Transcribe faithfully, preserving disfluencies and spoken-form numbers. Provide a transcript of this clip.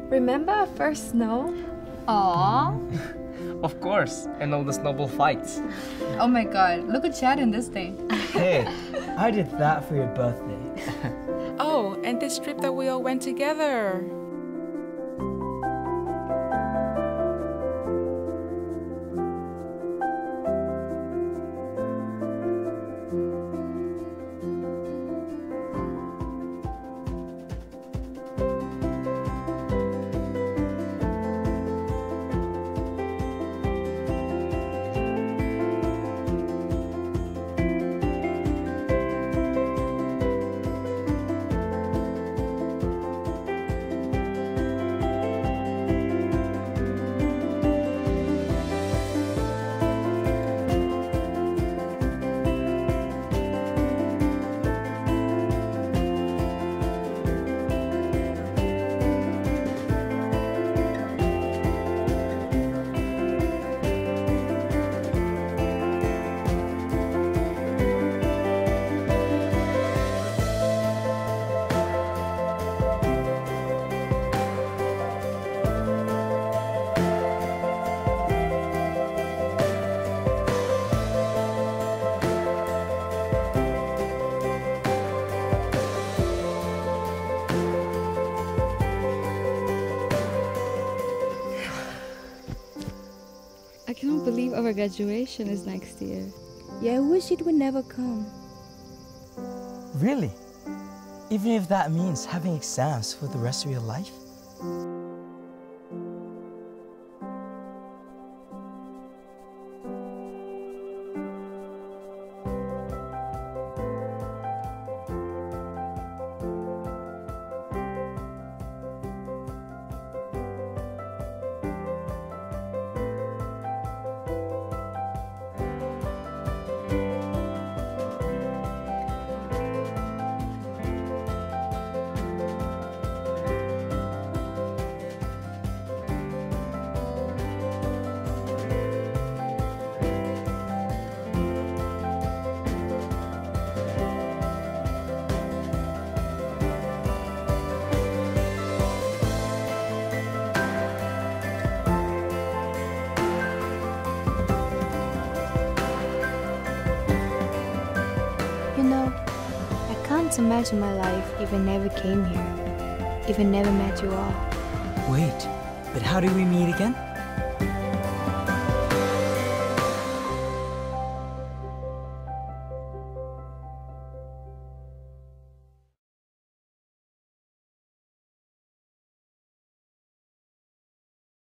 Remember our first snow? Aww. Of course, and all the snowball fights. Oh my god, look at Chad in this thing. Hey, I did that for your birthday. Oh, and this trip that we all went together. I cannot believe our graduation is next year. Yeah, I wish it would never come. Really? Even if that means having exams for the rest of your life? You know, I can't imagine my life if I never came here, if I never met you all. Wait, but how did we meet again?